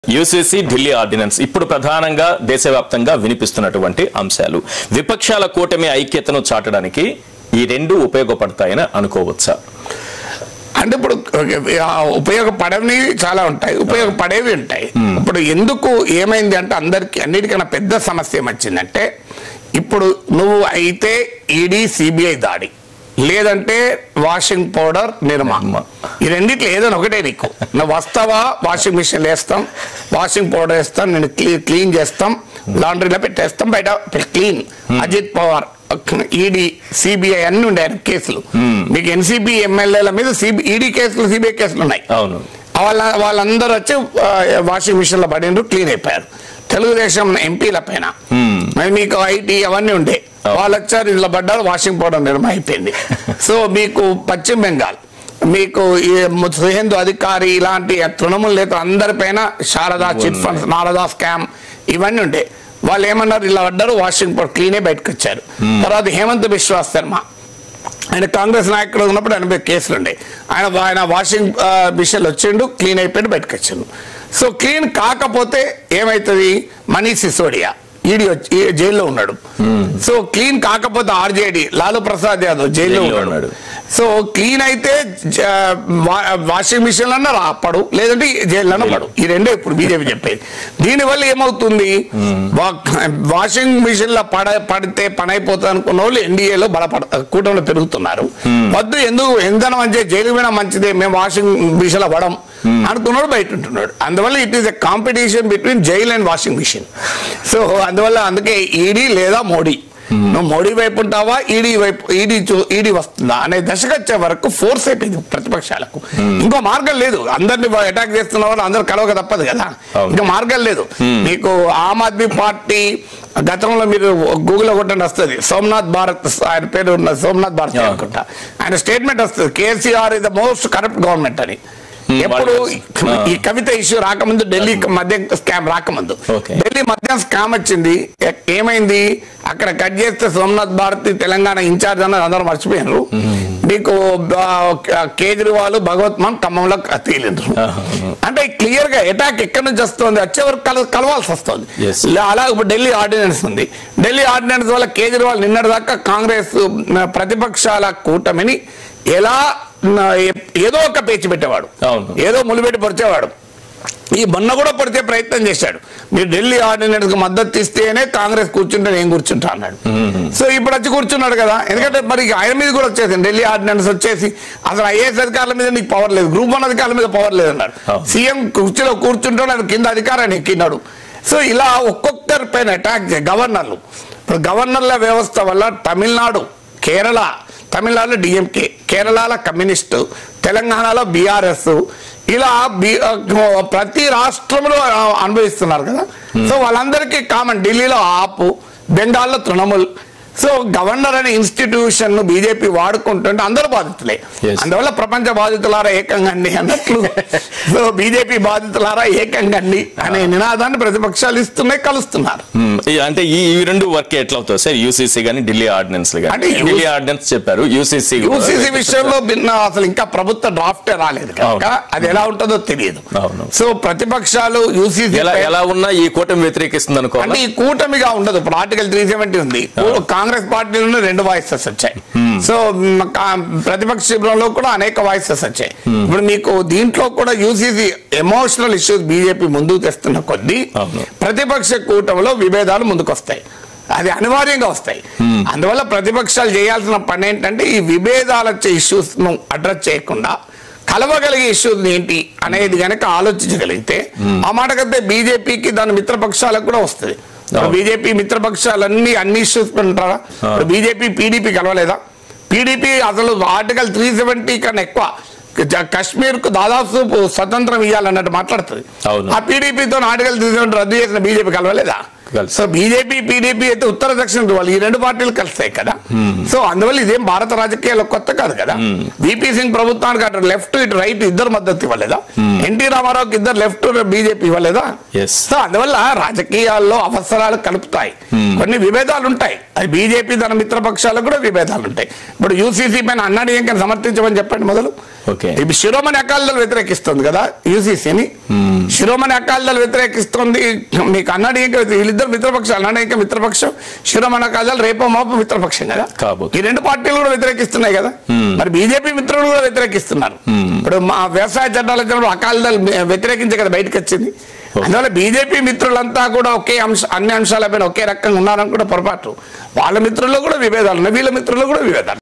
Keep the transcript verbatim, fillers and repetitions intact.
UCC Delhi ordinance ఇప్పుడు ప్రధానంగా దేశవ్యాప్తంగా వినిపిస్తున్నటువంటి అంశాలు విపక్షాల కూటమి ఐక్యతను చాటడానికి ఈ రెండు ఉపయోగపడతాయని అనుకోవచ్చా? అంటే ఇప్పుడు ఉపయోగపడవి చాలా ఉంటాయి, ఉపయోగపడేవి ఉంటాయి. ఇప్పుడు ఎందుకు ఏమైంది అంటే అందరికి అన్నిటికన్నా పెద్ద సమస్య ఏమొచ్చిందంటే ఇప్పుడు నువ్వు అయితే ఈడీ సిబిఐ దాడి లేదంటే వాషింగ్ పౌడర్ నిర్మా ఈ రెండిట్లో ఏదైనా ఒకటే నీకు నువ్వు వస్తావా వాషింగ్ మిషన్ వేస్తాం, వాషింగ్ పౌడర్ వేస్తాం, నేను క్లీన్ చేస్తాం, లాండ్రీలో పెట్టేస్తాం, బయట clean. Ajit Pawar ED CBI అన్ని ఉండే కేసులు, మీకు ఎన్సీపీ ఎమ్మెల్యేల మీద సిబి ఈడీ కేసులు సిబిఐ కేసులు ఉన్నాయి. వాళ్ళ వాళ్ళందరూ వచ్చి వాషింగ్ మిషన్ లో పడినరు, క్లీన్ అయిపోయారు. తెలుగుదేశం ఎంపీల పైన మీకు ఐటీ అవన్నీ ఉండే, వాళ్ళు వచ్చారు, ఇంట్లో పడ్డారు, వాషింగ్ పౌడర్ నిర్మా అయిపోయింది. సో మీకు పశ్చిమ బెంగాల్ మీకు సుహేందు అధికారి ఇలాంటి తృణమూల నేతలు అందరిపైన Sharada chit funds, Narada scam ఇవన్నీ ఉండే. వాళ్ళు ఏమన్నారు, ఇలా పడ్డారు, వాషింగ్ పౌడర్ క్లీనే బయటకు వచ్చారు. తర్వాత హేమంత్ బిశ్వాస్ శర్మ ఆయన కాంగ్రెస్ నాయకుడు ఉన్నప్పుడు ఆయన మీద కేసులు ఉండే, ఆయన ఆయన వాషింగ్ మిషన్ వచ్చిండు, క్లీన్ అయిపోయి బయటకు వచ్చిండు. సో క్లీన్ కాకపోతే ఏమవుతుంది, మనీష్ సిసోడియా ఈడీ వచ్చి జైల్లో ఉన్నాడు. సో క్లీన్ కాకపోతే ఆర్జేడీ లాలూ ప్రసాద్ యాదవ్ జైల్లో ఉన్నాడు. సో క్లీన్ అయితే వాషింగ్ మిషన్ అన్నా రాపడు, లేదంటే జైల్లో పడు, ఈ రెండే ఇప్పుడు బీజేపీ చెప్పేది. దీనివల్ల ఏమవుతుంది, వాషింగ్ మిషన్ లో పడ పడితే పని అయిపోతుంది అనుకున్న వాళ్ళు ఎన్డీఏలో బలపడ కూటమిలో పెరుగుతున్నారు. వద్దు, ఎందుకు ఎంతనం మంచి జైలు పోయినా మంచిదే, మేము వాషింగ్ మిషన్ లో పడం అనుకున్నాడు, బయట ఉంటున్నాడు. అందువల్ల it is a competition between jail and washing machine. So అందువల్ల అందుకే ఈడీ లేదా మోడీ, నువ్వు మోడీ వైపు ఉంటావా ఈడీ వైపు, ఈడీ ఈడీ వస్తుందా అనే దశకు వచ్చే వరకు ఫోర్స్ అయిపోయింది ప్రతిపక్షాలకు. ఇంకో మార్గం లేదు, అందరిని అటాక్ చేస్తున్న వాళ్ళు అందరు కలవక తప్పదు కదా, ఇంకా మార్గం లేదు. మీకు ఆమ్ ఆద్మీ పార్టీ గతంలో మీరు గూగుల్లో కొట్టండి వస్తుంది, సోమనాథ్ భారత్ ఆయన పేరు ఉన్న సోమనాథ్ భారత్ అనుకుంటా, ఆయన స్టేట్మెంట్ వస్తుంది, KCR is the most corrupt government అని. ఎప్పుడు ఈ కవిత ఇష్యూ రాకముందు, ఢిల్లీ మద్యం స్కామ్ రాకముందు, ఢిల్లీ మద్యం స్కామ్ వచ్చింది, ఏమైంది అక్కడ కట్ చేస్తే సోమనాథ్ భారతి తెలంగాణ ఇన్ఛార్జ్ అన్నది అందరూ మర్చిపోయినారు. మీకు కేజ్రీవాల్ భగవత్ మాన్ ఖమ్మంలో తేలిండ్రు. అంటే క్లియర్ గా అటాక్ ఎక్కడి నుంచి వస్తుంది, వచ్చే వరకు కల కలవాల్సి వస్తుంది. అలా ఇప్పుడు ఢిల్లీ ఆర్డినెన్స్ ఉంది, ఢిల్లీ ఆర్డినెన్స్ వల్ల కేజ్రీవాల్ నిన్నటి దాకా కాంగ్రెస్ ప్రతిపక్షాల కూటమిని ఎలా ఏదో ఒక పేచి పెట్టేవాడు, ఏదో ములిపెట్టి పొడిచేవాడు. ఈ మొన్న కూడా పొడిచే ప్రయత్నం చేశాడు, మీరు ఢిల్లీ ఆర్డినెన్స్ కు మద్దతు ఇస్తేనే కాంగ్రెస్ కూర్చుంటే నేను కూర్చుంటా అన్నాడు. సో ఇప్పుడు వచ్చి కూర్చున్నాడు కదా, ఎందుకంటే మరి ఆయన మీద కూడా వచ్చేసింది ఢిల్లీ ఆర్డినెన్స్ వచ్చేసి, అసలు ఐఏఎస్ అధికారుల మీద నీకు పవర్ లేదు, గ్రూప్ వన్ అధికారుల మీద పవర్ లేదు అన్నాడు. సీఎం కుర్చీలో కూర్చుంటాడు, ఆయన కింద అధికారాన్ని ఎక్కినాడు. సో ఇలా ఒక్కొక్కరి పైన అటాక్ చేయ గవర్నర్లు, ఇప్పుడు గవర్నర్ల వ్యవస్థ వల్ల తమిళనాడు, కేరళ, తమిళనాడులో డిఎంకే, కేరళలో కమ్యూనిస్టు, తెలంగాణలో బీఆర్ఎస్, ఇలా ప్రతి రాష్ట్రంలో అనుభవిస్తున్నారు కదా. సో వాళ్ళందరికీ కామన్, ఢిల్లీలో ఆపు, బెంగాల్లో తృణమూల్. సో గవర్నర్ అనే ఇన్స్టిట్యూషన్ ను బీజేపీ వాడుకుంటుంటే అందరూ బాధితులే. అందువల్ల ప్రపంచ బాధితులారా ఏకంగండి అన్నట్లు, సో బీజేపీ బాధితులారా ఏకంగండి అనే నినాదాన్ని ప్రతిపక్షాలు ఇస్తున్నాయి, కలుస్తున్నారు. అంటే ఈ రెండు వర్క్ ఎట్లా అవుతుంది సార్, యూసీసీ గానీ ఢిల్లీ ఆర్డినెన్స్ గానీ? ఢిల్లీ ఆర్డినెన్స్ చెప్పారు, యూసీసీ యూసీసీ విషయంలో భిన్న అసలు ఇంకా ప్రభుత్వ డ్రాఫ్టే రాలేదు కనుక అది ఎలా ఉంటుందో తెలియదు. సో ప్రతిపక్షాలు యూసీసీ ఎలా ఉన్నా ఈ కూటమి వ్యతిరేకిస్తుంది అనుకో, అంటే ఈ కూటమిగా ఉండదు. ఇప్పుడు ఆర్టికల్ త్రీ సెవెంటీ ఉంది, కాంగ్రెస్ పార్టీలో రెండు వాయిసెస్ వచ్చాయి, సో ప్రతిపక్ష శిబిరంలో కూడా అనేక వాయిసెస్ వచ్చాయి. ఇప్పుడు మీకు దీంట్లో కూడా యూసీసీ ఎమోషనల్ ఇష్యూస్ బీజేపీ ముందుకు తెస్తున్న కొద్దీ ప్రతిపక్ష కూటమిలో విభేదాలు ముందుకు వస్తాయి, అది అనివార్యంగా వస్తాయి. అందువల్ల ప్రతిపక్షాలు చేయాల్సిన పని ఏంటంటే ఈ విభేదాలు వచ్చే ఇష్యూస్ ను అడ్రస్ చేయకుండా కలవగలిగే ఇష్యూస్ ఏంటి అనేది కనుక ఆలోచించగలిగితే ఆ మాట కడితే బీజేపీకి దాని మిత్రపక్షాలకు కూడా వస్తుంది. బీజేపీ మిత్రపక్షాలన్నీ అన్ని ఇష్యూస్ ఉంటారా, బీజేపీ పీడీపీ కలవలేదా? పీడీపీ అసలు ఆర్టికల్ త్రీ సెవెంటీ కన్నా ఎక్కువ కశ్మీర్ కు దాదాపు స్వతంత్రం ఇవ్వాలన్నట్టు మాట్లాడుతుంది. ఆ పీడీపీతో ఆర్టికల్ త్రీ సెవెంటీ రద్దు చేసిన బీజేపీ కలవలేదా? సో బీజేపీ పీడీపీ అయితే ఉత్తర దక్షిణ వాళ్ళు ఈ రెండు పార్టీలు కలుస్తాయి కదా. సో అందువల్ల ఇదేం భారత రాజకీయాల్లో కొత్త కాదు కదా. విపి సింగ్ ప్రభుత్వానికి అటు లెఫ్ట్ ఇటు రైట్ ఇద్దరు మద్దతు ఇవ్వలేదా? ఎన్టీ రామారావుకి ఇద్దరు లెఫ్ట్ బీజేపీ ఇవ్వలేదా? సో అందువల్ల రాజకీయాల్లో అవసరాలు కలుపుతాయి, కొన్ని విభేదాలు ఉంటాయి. అది బీజేపీ తన మిత్రపక్షాలకు కూడా విభేదాలు ఉంటాయి. ఇప్పుడు యూసీసీ పైన అన్నాడు ఏం సమర్థించమని చెప్పండి మొదలు. ఇప్పుడు శిరోమణి అకాలీదళ్ వ్యతిరేకిస్తుంది కదా యూసీసీని, శిరోమణి అకాలీదళ్ వ్యతిరేకిస్తుంది, మీకు అన్నాడీఎంకే వీళ్ళిద్దరు మిత్రపక్షం, అన్నాడీఎంకే మిత్రపక్షం, శిరోమణి అకాలీదళ్ రేపో మాపో మిత్రపక్షం కదా. ఈ రెండు పార్టీలు కూడా వ్యతిరేకిస్తున్నాయి కదా. మరి బీజేపీ మిత్రులు కూడా వ్యతిరేకిస్తున్నారు. ఇప్పుడు మా వ్యవసాయ చట్టాలు వచ్చినప్పుడు అకాలీదళ్ వ్యతిరేకించే కదా బయటకు వచ్చింది. అందువల్ల బీజేపీ మిత్రులంతా కూడా ఒకే అంశ అన్ని అంశాలపైన ఒకే రకంగా ఉన్నారని కూడా పొరపాటు. వాళ్ళ మిత్రుల్లో కూడా విభేదాలు ఉన్నాయి, వీళ్ళ మిత్రుల్లో కూడా విభేదాలు.